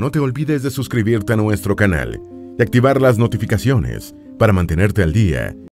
no te olvides de suscribirte a nuestro canal y activar las notificaciones para mantenerte al día